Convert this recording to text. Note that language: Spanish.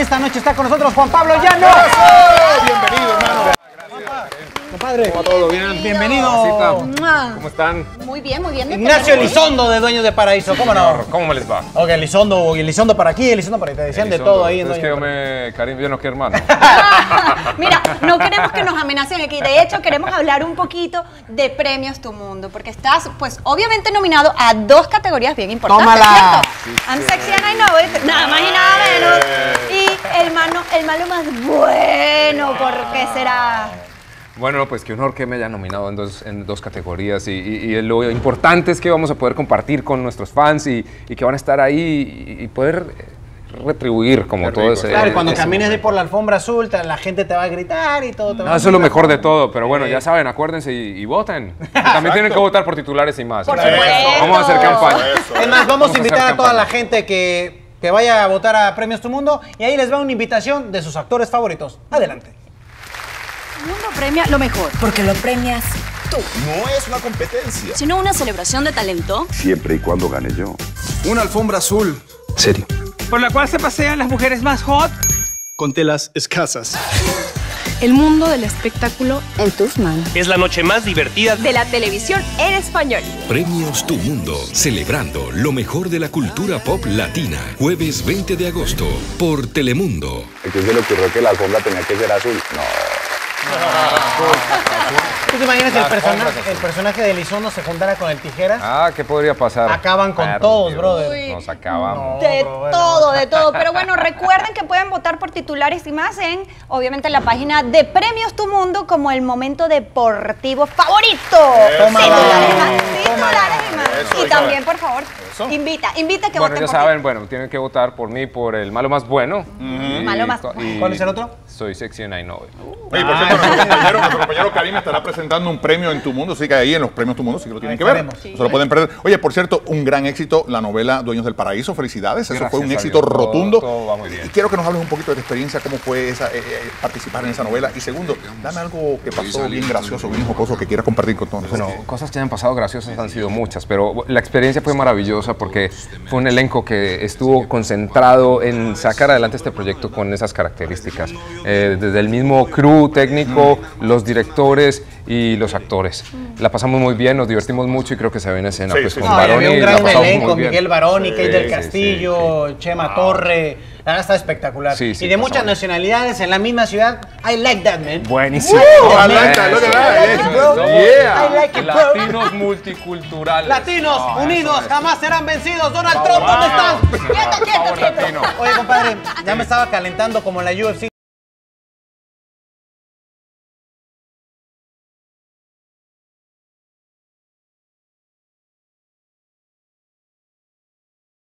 Esta noche está con nosotros Juan Pablo Llano. Bienvenido, hermano. Compadre, ¿Cómo va todo bien? Bienvenido. ¿Cómo están? Muy bien, muy bien. Ignacio Elizondo de Dueños de Paraíso, ¿cómo no? ¿Cómo me les va? Ok, Elizondo para aquí, Elizondo para ahí. Te decían de todo ahí en Es que Dueños yo de Karim, yo no quiero hermano. Mira, no queremos que nos amenacen aquí. De hecho, queremos hablar un poquito de Premios Tu Mundo, porque estás, pues, obviamente nominado a 2 categorías bien importantes, ¡Tómala! ¿cierto? I'm Sexy and I Know It, nada más y nada menos. Y el malo más bueno, ¿por qué será? Bueno, pues qué honor que me hayan nominado en dos categorías y lo importante es que vamos a poder compartir con nuestros fans y que van a estar ahí y poder retribuir como todo ese... Claro, y cuando camines ahí por la alfombra azul, la gente te va a gritar y todo. No, eso es lo mejor de todo, pero bueno, ya saben, acuérdense y voten. También tienen que votar por titulares y más. Por supuesto. Vamos a hacer campaña. Es más, vamos a invitar hacer a toda la campaña. gente que vaya a votar a Premios Tu Mundo y ahí les va una invitación de sus actores favoritos. Adelante. El mundo premia lo mejor, porque lo premias tú, No es una competencia. sino una celebración de talento. Siempre y cuando gane yo. Una alfombra azul. ¿Serio? Por la cual se pasean las mujeres más hot. Con telas escasas. El mundo del espectáculo en tus manos. Es la noche más divertida. De la televisión en español. Premios Tu Mundo, celebrando lo mejor de la cultura pop latina. Jueves 20 de agosto, por Telemundo. ¿A quién se le ocurrió que la alfombra tenía que ser azul? No. ¿Tú te imaginas el personaje de Elizondo se juntara con el Tijeras? Ah, ¿qué podría pasar? Acaban con todos, brother. Uy. Nos acabamos. De todo, de todo. Pero bueno, recuerden que pueden votar por titulares y más en, obviamente, la página de Premios Tu Mundo como el momento deportivo favorito. Tómala. Titulares y más. Eso, Y también, por favor, invita que Bueno, voten ya por saben, bueno, tienen que votar por mí, por el malo más bueno. Malo más- ¿Cuál es el otro? Soy Sexy and I Know It. Oye, por cierto, nuestro compañero Karim estará presentando un premio en Tu Mundo, así que ahí en los Premios Tu Mundo sí que lo tienen que ver. estaremos. No se lo pueden perder. Oye, por cierto, un gran éxito, la novela Dueños del Paraíso. Felicidades, eso fue un Gracias a éxito Dios, todo- rotundo. todo va muy bien. Y quiero que nos hables un poquito de tu experiencia, cómo fue participar en esa novela. Y segundo, dame algo que pasó bien gracioso, bien jocoso, que quieras compartir con todos nosotros. Bueno, cosas que han pasado graciosas han sido muchas, pero la experiencia fue maravillosa porque fue un elenco que estuvo concentrado en sacar adelante este proyecto con esas características. Desde el mismo crew técnico, los directores y los actores. La pasamos muy bien, nos divertimos mucho y creo que se ve en escena Sí, pues, sí, con sí. No, y Baroni. había un la gran pasamos elenco, muy bien. Miguel Baroni, Kate del sí, Castillo, Chema Torre. La verdad está espectacular. Sí, sí, y de muchas pasamos. nacionalidades en la misma ciudad. I like that, man. Buenísimo. I like that, look at that. I like it, bro. Yeah. I like it, bro. Latinos multiculturales. Latinos No, eso unidos es. jamás serán vencidos. Donald Trump, ¿dónde estás? Por favor, latino. Oye, compadre, ya me estaba calentando como en la UFC.